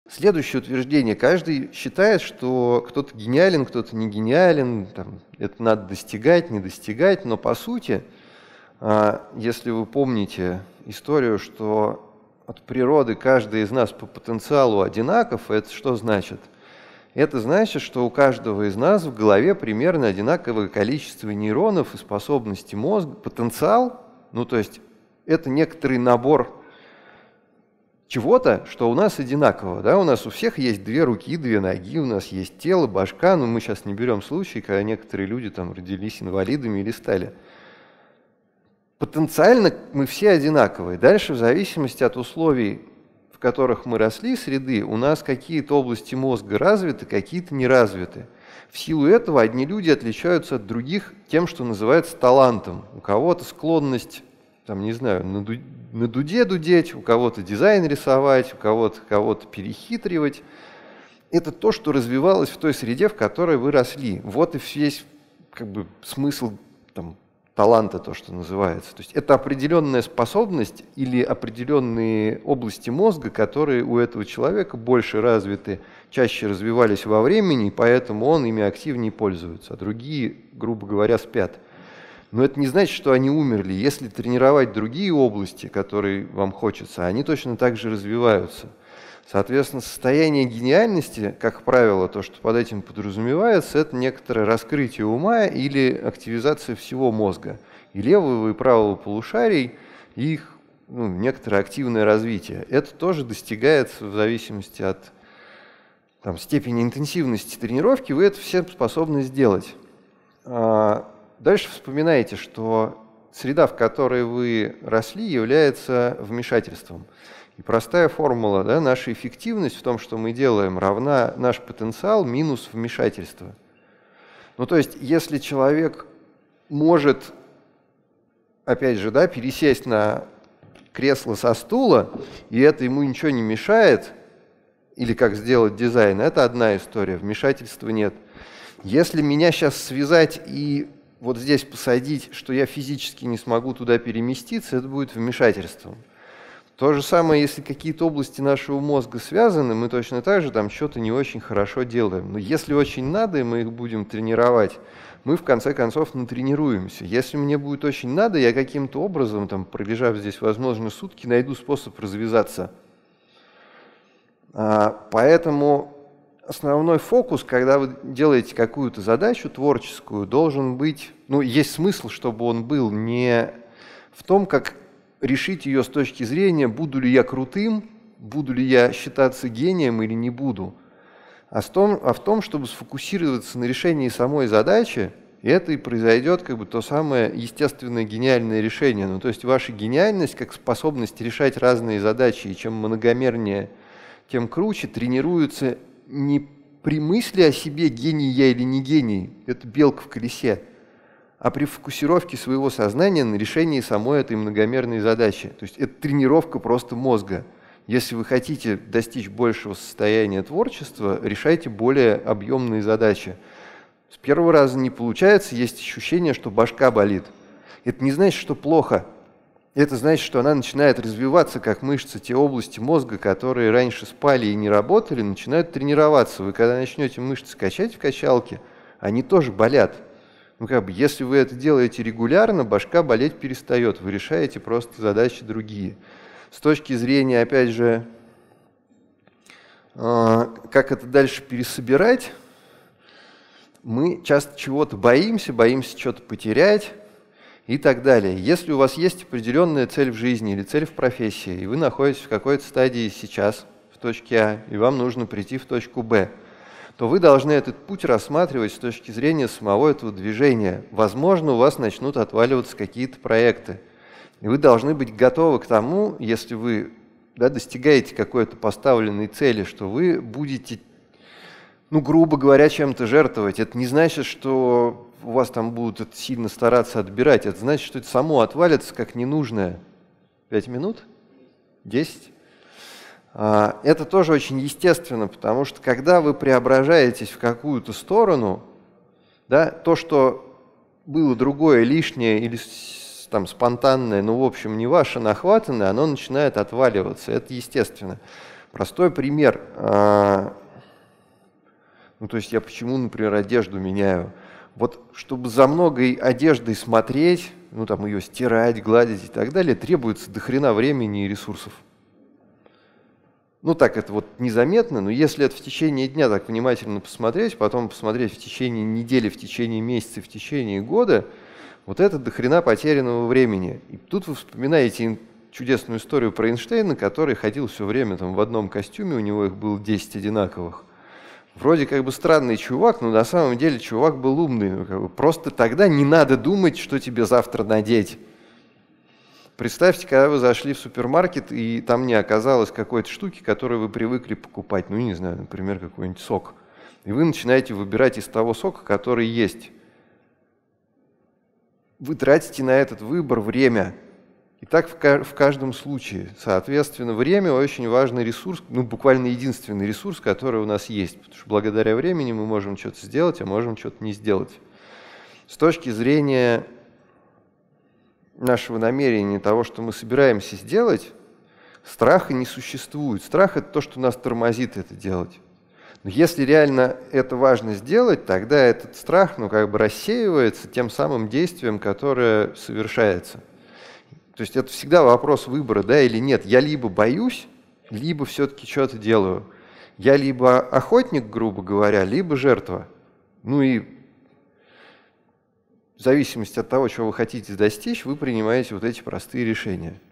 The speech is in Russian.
Следующее утверждение. Каждый считает, что кто-то гениален, кто-то не гениален, там, это надо достигать, не достигать, но по сути, если вы помните историю, что от природы каждый из нас по потенциалу одинаков, это что значит? Это значит, что у каждого из нас в голове примерно одинаковое количество нейронов и способностей мозга. Потенциал, ну то есть это некоторый набор чего-то, что у нас одинаково. Да? У нас у всех есть 2 руки, 2 ноги, у нас есть тело, башка, но мы сейчас не берем случаи, когда некоторые люди там родились инвалидами или стали. Потенциально мы все одинаковые. Дальше, в зависимости от условий, в которых мы росли, среды, у нас какие-то области мозга развиты, какие-то не развиты. В силу этого одни люди отличаются от других тем, что называется талантом. У кого-то склонность, там, не знаю, на дуде дудеть, у кого-то дизайн рисовать, у кого-то перехитривать. Это то, что развивалось в той среде, в которой вы росли. Вот и весь смысл там, таланта, то, что называется. То есть это определенная способность или определенные области мозга, которые у этого человека больше развиты, чаще развивались во времени, и поэтому он ими активнее пользуется, а другие, грубо говоря, спят. Но это не значит, что они умерли. Если тренировать другие области, которые вам хочется, они точно так же развиваются. Соответственно, состояние гениальности, как правило, то, что под этим подразумевается, это некоторое раскрытие ума или активизация всего мозга. И левого, и правого полушарий, и их некоторое активное развитие. Это тоже достигается в зависимости от там, степени интенсивности тренировки, вы это все способны сделать. Дальше вспоминайте, что среда, в которой вы росли, является вмешательством. И простая формула, да, наша эффективность в том, что мы делаем, равна наш потенциал минус вмешательство. Ну, то есть, если человек может, опять же, да, пересесть на кресло со стула, и это ему ничего не мешает, или как сделать дизайн, это одна история, вмешательства нет. Если меня сейчас связать и вот здесь посадить, что я физически не смогу туда переместиться, это будет вмешательством. То же самое, если какие-то области нашего мозга связаны, мы точно так же там что-то не очень хорошо делаем. Но если очень надо, и мы их будем тренировать, мы в конце концов натренируемся. Если мне будет очень надо, я каким-то образом, там, пролежав здесь, возможно, сутки, найду способ развязаться. Поэтому основной фокус, когда вы делаете какую-то задачу творческую, должен быть, ну, есть смысл, чтобы он был не в том, как решить ее с точки зрения, буду ли я крутым, буду ли я считаться гением или не буду, а в том, чтобы сфокусироваться на решении самой задачи, и это и произойдет как бы то самое естественное гениальное решение. Ну, то есть ваша гениальность как способность решать разные задачи, и чем многомернее, тем круче, тренируется не при мысли о себе, гений я или не гений, это белка в колесе, а при фокусировке своего сознания на решении самой этой многомерной задачи. То есть это тренировка просто мозга. Если вы хотите достичь большего состояния творчества, решайте более объемные задачи. С первого раза не получается, есть ощущение, что башка болит. Это не значит, что плохо. Это значит, что она начинает развиваться как мышцы. Те области мозга, которые раньше спали и не работали, начинают тренироваться. Вы когда начнете мышцы качать в качалке, они тоже болят. Ну, как бы, если вы это делаете регулярно, башка болеть перестает. Вы решаете просто задачи другие. С точки зрения, опять же, как это дальше пересобирать, мы часто чего-то боимся что-то потерять и так далее. Если у вас есть определенная цель в жизни или цель в профессии, и вы находитесь в какой-то стадии сейчас, в точке А, и вам нужно прийти в точку Б, то вы должны этот путь рассматривать с точки зрения самого этого движения. Возможно, у вас начнут отваливаться какие-то проекты. И вы должны быть готовы к тому, если вы достигаете какой-то поставленной цели, что вы будете, ну, грубо говоря, чем-то жертвовать. Это не значит, что у вас там будут это сильно стараться отбирать. Это значит, что это само отвалится как ненужное. 5 минут? 10? Это тоже очень естественно, потому что когда вы преображаетесь в какую-то сторону, да, то, что было другое, лишнее или там спонтанное, но в общем не ваше, нахватанное, оно начинает отваливаться. Это естественно. Простой пример. Ну, то есть я почему, например, одежду меняю? Вот чтобы за многой одеждой смотреть, ну там ее стирать, гладить и так далее, требуется до хрена времени и ресурсов. Ну так это вот незаметно, но если это в течение дня так внимательно посмотреть, потом посмотреть в течение недели, в течение месяца, в течение года, вот это до хрена потерянного времени. И тут вы вспоминаете чудесную историю про Эйнштейна, который ходил все время там в одном костюме, у него их было 10 одинаковых. Вроде как бы странный чувак, но на самом деле чувак был умный. Ну, как бы просто тогда не надо думать, что тебе завтра надеть. Представьте, когда вы зашли в супермаркет, и там не оказалось какой-то штуки, которую вы привыкли покупать. Ну, не знаю, например, какой-нибудь сок. И вы начинаете выбирать из того сока, который есть. Вы тратите на этот выбор время. И так в каждом случае. Соответственно, время очень важный ресурс, ну, буквально единственный ресурс, который у нас есть. Потому что благодаря времени мы можем что-то сделать, а можем что-то не сделать. С точки зрения нашего намерения, того, что мы собираемся сделать, страха не существует. Страх – это то, что нас тормозит это делать. Но если реально это важно сделать, тогда этот страх, ну, как бы рассеивается тем самым действием, которое совершается. То есть это всегда вопрос выбора, да или нет. Я либо боюсь, либо все-таки что-то делаю. Я либо охотник, грубо говоря, либо жертва. Ну и в зависимости от того, чего вы хотите достичь, вы принимаете вот эти простые решения.